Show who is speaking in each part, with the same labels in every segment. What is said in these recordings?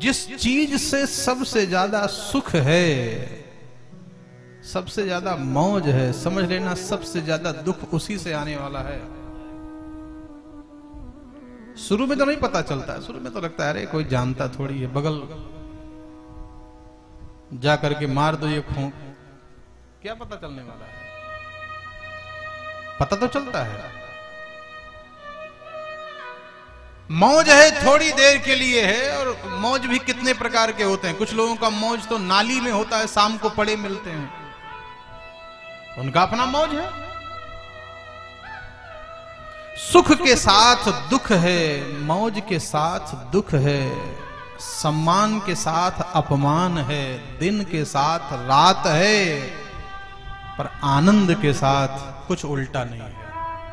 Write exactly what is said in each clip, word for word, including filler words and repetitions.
Speaker 1: जिस चीज से सबसे ज्यादा सुख है, सबसे ज्यादा मौज है, समझ लेना सबसे ज्यादा दुख उसी से आने वाला है। शुरू में तो नहीं पता चलता है, शुरू में तो लगता है अरे कोई जानता थोड़ी है, बगल जा करके मार दो ये फूंक, क्या पता चलने वाला है। पता तो चलता है। मौज है थोड़ी देर के लिए है, और मौज भी कितने प्रकार के होते हैं। कुछ लोगों का मौज तो नाली में होता है, शाम को पड़े मिलते हैं, उनका अपना मौज है। सुख के साथ दुख है, मौज के साथ दुख है, सम्मान के साथ अपमान है, दिन के साथ रात है, पर आनंद के साथ कुछ उल्टा नहीं है।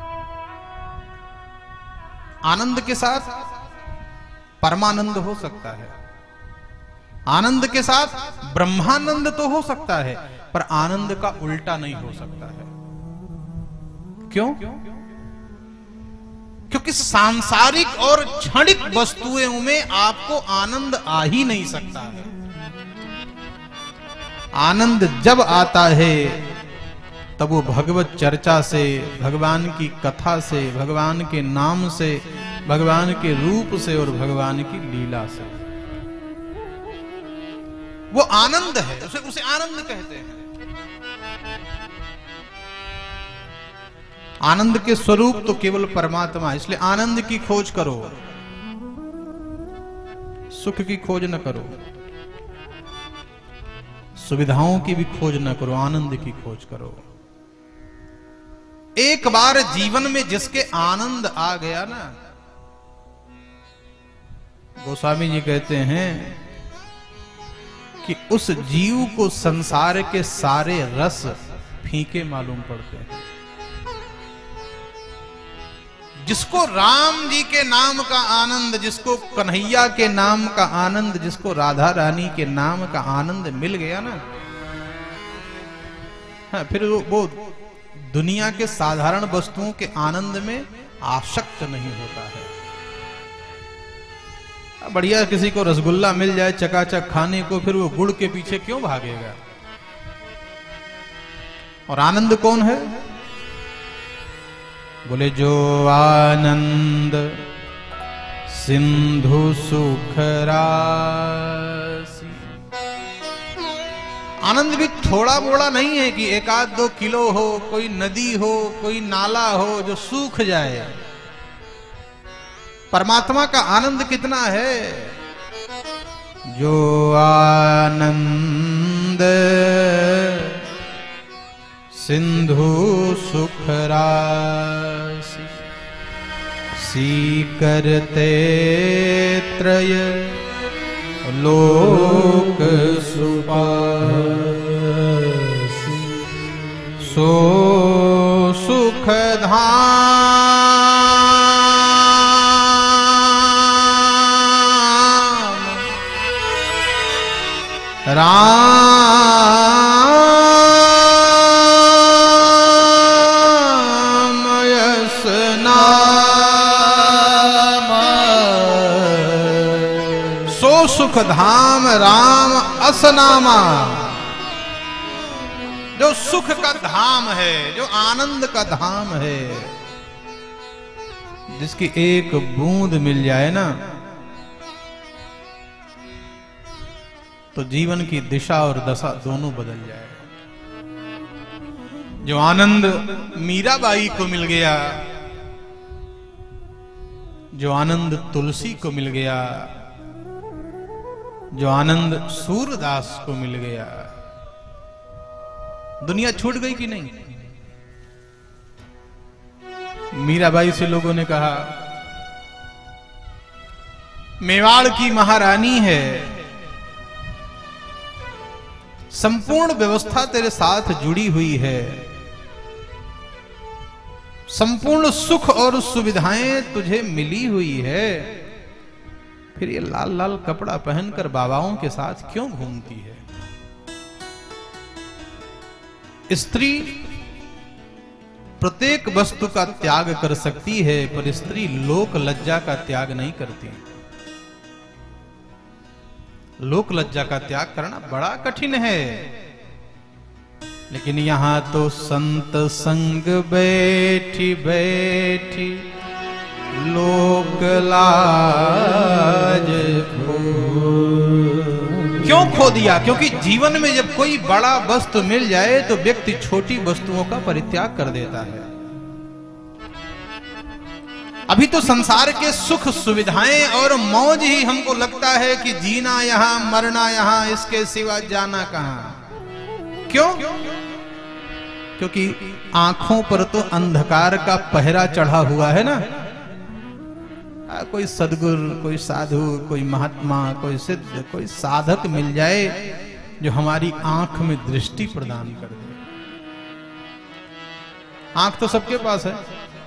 Speaker 1: आनंद के साथ परमानंद हो सकता है, आनंद के साथ ब्रह्मानंद तो हो सकता है, पर आनंद का उल्टा नहीं हो सकता है। क्यों? क्योंकि सांसारिक और क्षणिक वस्तुओं में आपको आनंद आ ही नहीं सकता है। आनंद जब आता है तब वो भगवत चर्चा से, भगवान की कथा से, भगवान के नाम से, भगवान के रूप से और भगवान की लीला से। वो आनंद है, उसे उसे आनंद कहते हैं। आनंद के स्वरूप तो केवल परमात्मा है, इसलिए आनंद की खोज करो, सुख की खोज न करो, सुविधाओं की भी खोज न करो, आनंद की खोज करो। एक बार जीवन में जिसके आनंद आ गया ना, गोस्वामी जी कहते हैं कि उस जीव को संसार के सारे रस फीके मालूम पड़ते हैं। जिसको राम जी के नाम का आनंद, जिसको कन्हैया के नाम का आनंद, जिसको राधा रानी के नाम का आनंद मिल गया ना, हाँ, फिर वो, वो दुनिया के साधारण वस्तुओं के आनंद में आसक्त नहीं होता है। बढ़िया किसी को रसगुल्ला मिल जाए चकाचक खाने को, फिर वो गुड़ के पीछे क्यों भागेगा? और आनंद कौन है? बोले जो आनंद सिंधु सुख राशि। आनंद भी थोड़ा मोड़ा नहीं है कि एक आध दो किलो हो, कोई नदी हो, कोई नाला हो जो सूख जाए। परमात्मा का आनंद कितना है? जो आनंद सिंधु सुख राशि, सीकरते त्रय लोक सुपासि, सो सुख धाम राम यस नाम, सो सुख धाम राम असनामा। जो सुख का धाम है, जो आनंद का धाम है, जिसकी एक बूंद मिल जाए ना तो जीवन की दिशा और दशा दोनों बदल जाए। जो आनंद मीराबाई को मिल गया, जो आनंद तुलसी को मिल गया, जो आनंद सूरदास को मिल गया, दुनिया छूट गई कि नहीं? मीराबाई से लोगों ने कहा मेवाड़ की महारानी है, संपूर्ण व्यवस्था तेरे साथ जुड़ी हुई है, संपूर्ण सुख और सुविधाएं तुझे मिली हुई है, फिर ये लाल लाल कपड़ा पहनकर बाबाओं के साथ क्यों घूमती है? स्त्री प्रत्येक वस्तु का त्याग कर सकती है, पर स्त्री लोक लज्जा का त्याग नहीं करती। लोक लज्जा का त्याग करना बड़ा कठिन है, लेकिन यहां तो संत संग बैठी बैठी लोक लाज खो। क्यों खो दिया? क्योंकि जीवन में जब कोई बड़ा वस्तु मिल जाए तो व्यक्ति छोटी वस्तुओं का परित्याग कर देता है। अभी तो संसार के सुख सुविधाएं और मौज ही हमको लगता है कि जीना यहां मरना यहां, इसके सिवा जाना कहां। क्यों? क्योंकि आंखों पर तो अंधकार का पहरा चढ़ा हुआ है ना। आ, कोई सद्गुरु, कोई साधु, कोई महात्मा, कोई सिद्ध, कोई साधक मिल जाए जो हमारी आंख में दृष्टि प्रदान कर दे। आंख तो सबके पास है,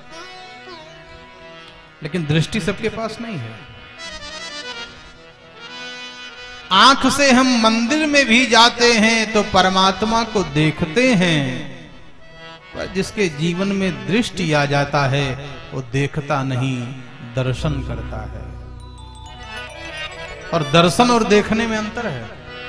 Speaker 1: लेकिन दृष्टि सबके पास नहीं है। आंख से हम मंदिर में भी जाते हैं तो परमात्मा को देखते हैं, पर जिसके जीवन में दृष्टि आ जाता है वो देखता नहीं, दर्शन करता है। और दर्शन और देखने में अंतर है।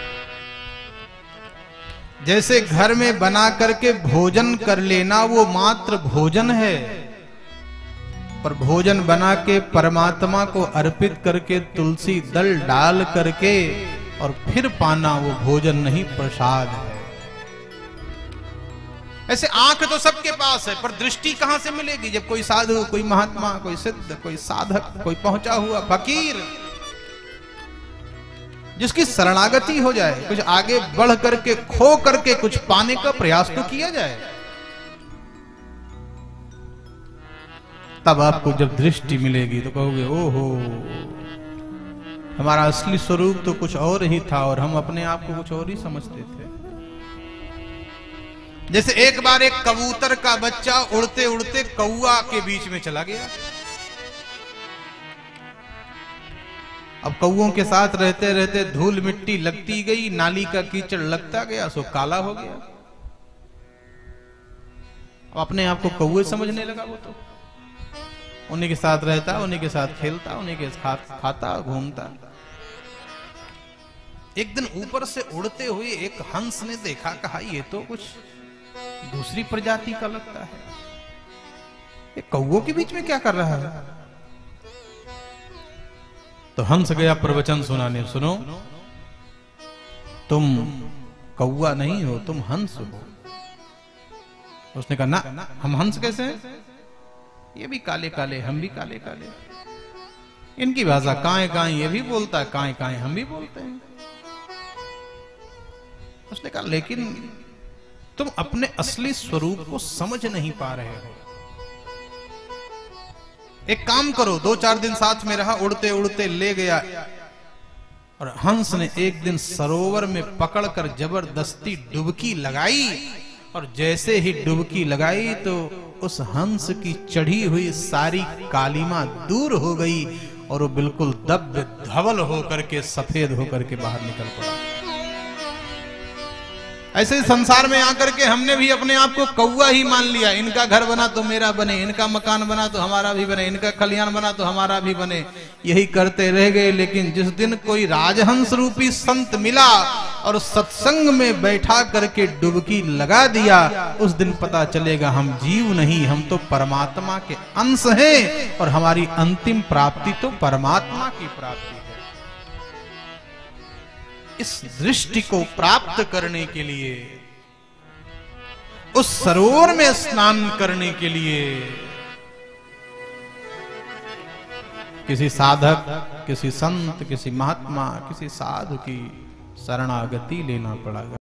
Speaker 1: जैसे घर में बना करके भोजन कर लेना वो मात्र भोजन है, पर भोजन बना के परमात्मा को अर्पित करके तुलसी दल डाल करके और फिर पाना वो भोजन नहीं, प्रसाद है। ऐसे आंख तो सबके पास है, पर दृष्टि कहां से मिलेगी? जब कोई साधु, कोई महात्मा, कोई सिद्ध, कोई साधक, कोई पहुंचा हुआ फकीर जिसकी शरणागति हो जाए, कुछ आगे बढ़ करके खो करके कुछ पाने का प्रयास तो किया जाए, तब आपको जब दृष्टि मिलेगी तो कहोगे ओहो, हमारा असली स्वरूप तो कुछ और ही था और हम अपने आप को कुछ और ही समझते थे। जैसे एक बार एक कबूतर का बच्चा उड़ते उड़ते कौआ के बीच में चला गया। अब कौओं के साथ रहते रहते धूल मिट्टी लगती गई, नाली का कीचड़ लगता गया, सो काला हो गया। अब अपने आप को कौए समझने लगा। वो तो उन्हीं के साथ रहता, उन्हीं के साथ खेलता, उन्हीं के साथ खाता घूमता। एक दिन ऊपर से उड़ते हुए एक हंस ने देखा, कहा ये तो कुछ दूसरी प्रजाति का लगता है, ये कौओं के बीच में क्या कर रहा है? तो हंस गया प्रवचन सुनाने, सुनो तुम कौआ नहीं हो, तुम हंस हो। उसने कहा ना, हम हंस कैसे हैं? ये भी काले काले, हम भी काले काले। इनकी भाषा काए काए ये भी बोलता है, काए काए हम भी बोलते हैं। उसने कहा लेकिन तुम अपने असली स्वरूप को समझ नहीं पा रहे हो। एक काम करो, दो चार दिन साथ में रहा, उड़ते उड़ते ले गया और हंस ने एक दिन सरोवर में पकड़कर जबरदस्ती डुबकी लगाई, और जैसे ही डुबकी लगाई तो उस हंस की चढ़ी हुई सारी कालिमा दूर हो गई और वो बिल्कुल दब धवल होकर के सफेद होकर के बाहर निकल पड़ा। ऐसे संसार में आकर के हमने भी अपने आप को कौआ ही मान लिया। इनका घर बना तो मेरा बने, इनका मकान बना तो हमारा भी बने, इनका खलियान बना तो हमारा भी बने, यही करते रह गए। लेकिन जिस दिन कोई राजहंस रूपी संत मिला और सत्संग में बैठा करके डुबकी लगा दिया, उस दिन पता चलेगा हम जीव नहीं, हम तो परमात्मा के अंश हैं और हमारी अंतिम प्राप्ति तो परमात्मा की प्राप्ति है। इस दृष्टि को प्राप्त करने के लिए, उस सरोवर में स्नान करने के लिए किसी साधक, किसी संत, किसी महात्मा, किसी साधु की शरणागति लेना पड़ेगा।